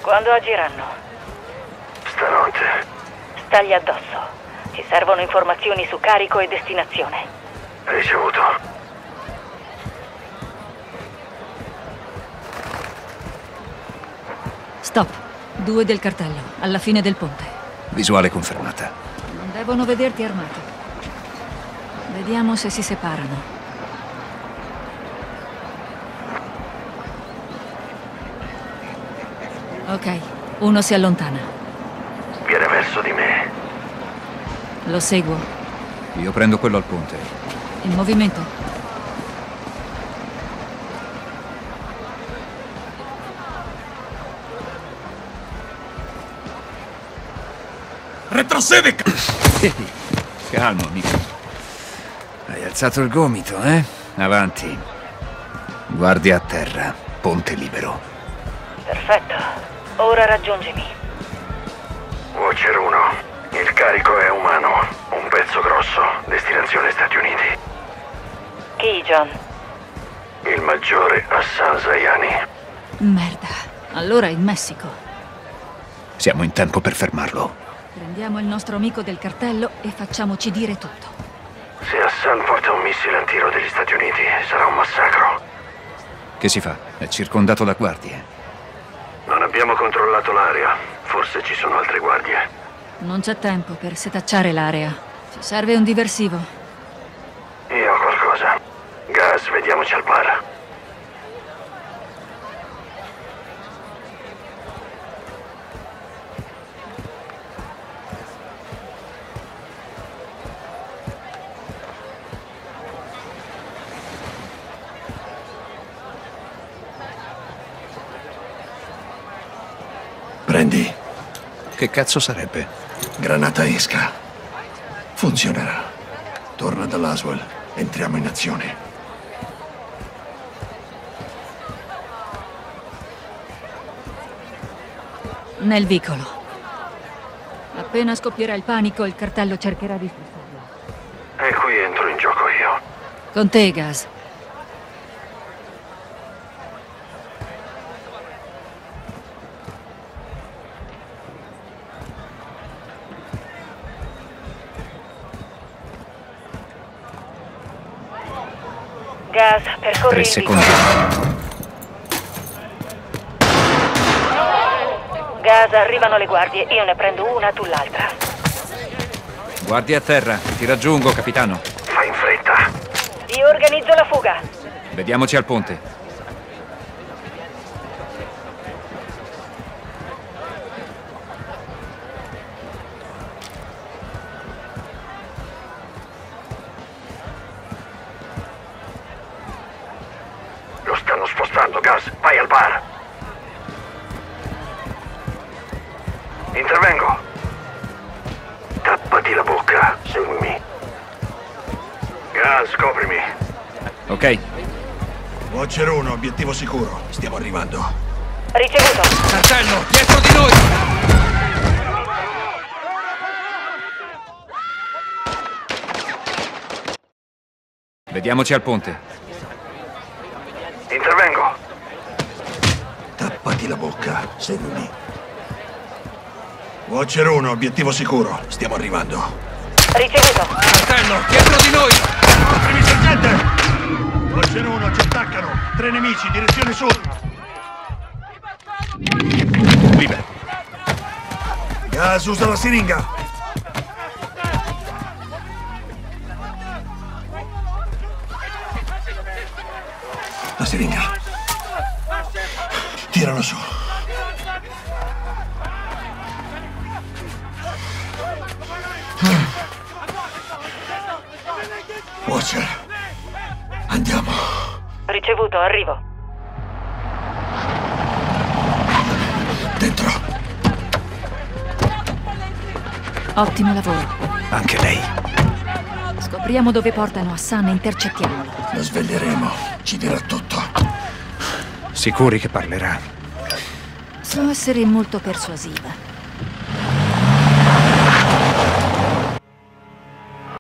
Quando agiranno? Stanotte. Stagli addosso. Ci servono informazioni su carico e destinazione. Ricevuto. Stop. 2 del cartello, alla fine del ponte. Visuale confermata. Non devono vederti armato. Vediamo se si separano. Ok, uno si allontana. Viene verso di me. Lo seguo. Io prendo quello al ponte. In movimento. Retrocede! Calmo, amico. Hai alzato il gomito, eh? Avanti. Guardia a terra. Ponte libero. Perfetto. Ora raggiungimi. Watcher 1. Il carico è umano. Un pezzo grosso. Destinazione Stati Uniti. Chi, John? Il maggiore Hassan Zayani. Merda. Allora in Messico. Siamo in tempo per fermarlo. Prendiamo il nostro amico del cartello e facciamoci dire tutto. Se Hassan porta un missile antiro degli Stati Uniti, sarà un massacro. Che si fa? È circondato da guardie. Non abbiamo controllato l'area. Forse ci sono altre guardie. Non c'è tempo per setacciare l'area. Ci serve un diversivo. Io ho qualcosa. Gas, vediamoci al bar. Prendi. Che cazzo sarebbe? Granata esca. Funzionerà. Torna dall'Aswell. Entriamo in azione. Nel vicolo. Appena scoppierà il panico, il cartello cercherà di spostarlo. E qui entro in gioco io. Con te, Gas. Gas, percorri 3 il secondi. vicolo. Gas, arrivano le guardie. Io ne prendo una, tu l'altra. Guardia a terra. Ti raggiungo, capitano. Fai in fretta. Io organizzo la fuga. Vediamoci al ponte. Lo stanno spostando, Gas. Vai al bar. Intervengo. Tappati la bocca. Seguimi. Gas, coprimi. Ok. Watcher 1, obiettivo sicuro. Stiamo arrivando. Ricevuto. Cartello, dietro di noi! Vediamoci al ponte. Intervengo. Tappati la bocca. Seguimi. Watcher 1, obiettivo sicuro. Stiamo arrivando. Ricevuto. Cartello, dietro di noi! Coprimi, sergente! Watcher 1, ci attaccano. 3 nemici, direzione sud. Libero. Gas, usa la siringa. La siringa. Tiralo su. Watcher. Andiamo. Ricevuto, arrivo. Dentro. Ottimo lavoro. Anche lei. Scopriamo dove portano Hassan e intercettiamolo. Lo sveglieremo. Ci dirà tutto. Sicuri che parlerà? So essere molto persuasiva.